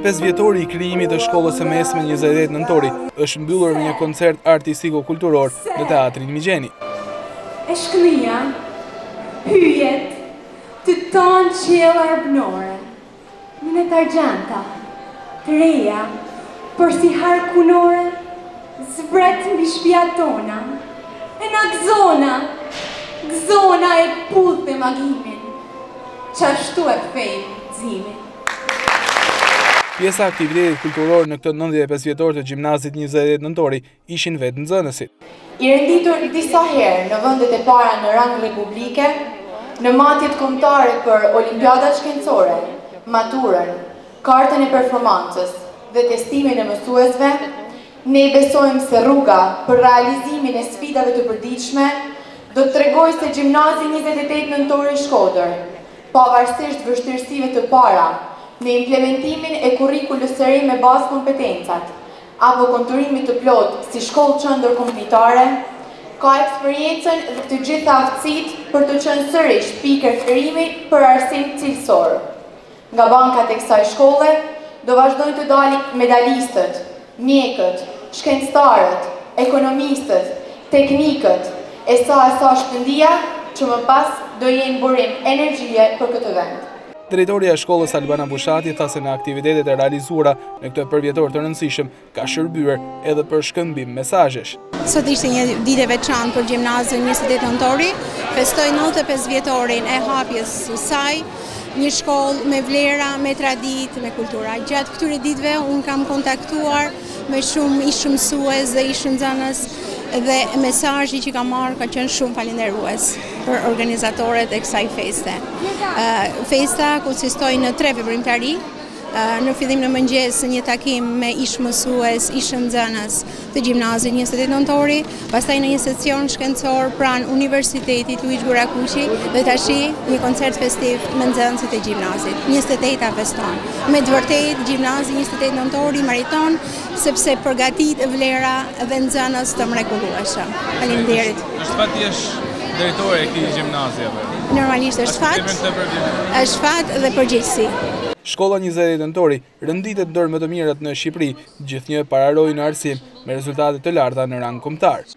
35 vjetori i krijimit të shkollës së mesme 28 nëntori është mbyllur me një koncert artistiko-kulturor në Teatrin Migjeni. E shkënia, hyjet, të tonë qiella arbënore, në argjanta, të reja, por si harkunore, zbret mbi shtëpiat tona, e na gëzona e puth me magimin, qashtu e fejnë zimin. Pjesa aktivitetit kulturor në këtë 95 vjetor të gjimnazit 28 nëntori ishin vetë nxënësit. I renditur disa herë në vendet e para në rang republike, në matjet kombëtare për olimpiadat shkencore, maturën, kartën e performancës dhe testimin e mësuesve, ne besojmë se rruga për realizimin e sfidave të përditshme do të tregojë se gjimnazi 28 nëntori Shkodër, pavarësisht vështirësive të para në implementimin e kurrikulës së re me bazë kompetencat, apo konturimit të plot si shkollë qendër komunitare, ka eksperiencën dhe të gjitha aftësitë për të qenë sërish pikë referimi për arsim cilësor. Nga bankat e kësaj shkolle do vazhdojnë të dalin medalistët, mjekët, shkencëtarët, ekonomistët, teknikët, e sa shpëndia që më pas do jenë burim energjie për këtë vend. Drejtoria e shkollës Albana Bushati tha se në aktivitetet e realizuara në këtë përvjetor të rëndësishëm ka shërbyer edhe për shkëmbim mesazhesh. Sot ishte një ditë e veçantë për gjimnazin 28 nëntori, festoi 95 vjetorin e hapjes së saj, një shkollë me vlera, me traditë, me kultura. Gjatë këtyre ditëve unë kam kontaktuar me shumë ish mësues dhe ish nxënës dhe mesazhi që kam marrë ka qenë shumë falënderues për organizatorët e kësaj feste. Festa konsistoi në 3 veprimtari. Në fillim në mëngjes një takim me ish mësues, ish nxënës të gjimnazit 28 nëntori, pastaj në një seksion shkencor pranë Universitetit Luish Gurakuqi dhe tashi një koncert festiv me nxënësit e gjimnazit. 28-ta feston. Me të vërtetë gjimnazi 28 nëntori mariton sepse përgatit vlera dhe nxënës të mrekullueshëm. Faleminderit. Është fat jesh drejtore e këtij gjimnazi apo? Normalisht është fat dhe përgjegjësi. Shkolla 28 nëntori rënditet ndër më të mirat në Shqipëri, gjithnjë pararoi në arsim me rezultate të larta në rang kombëtar.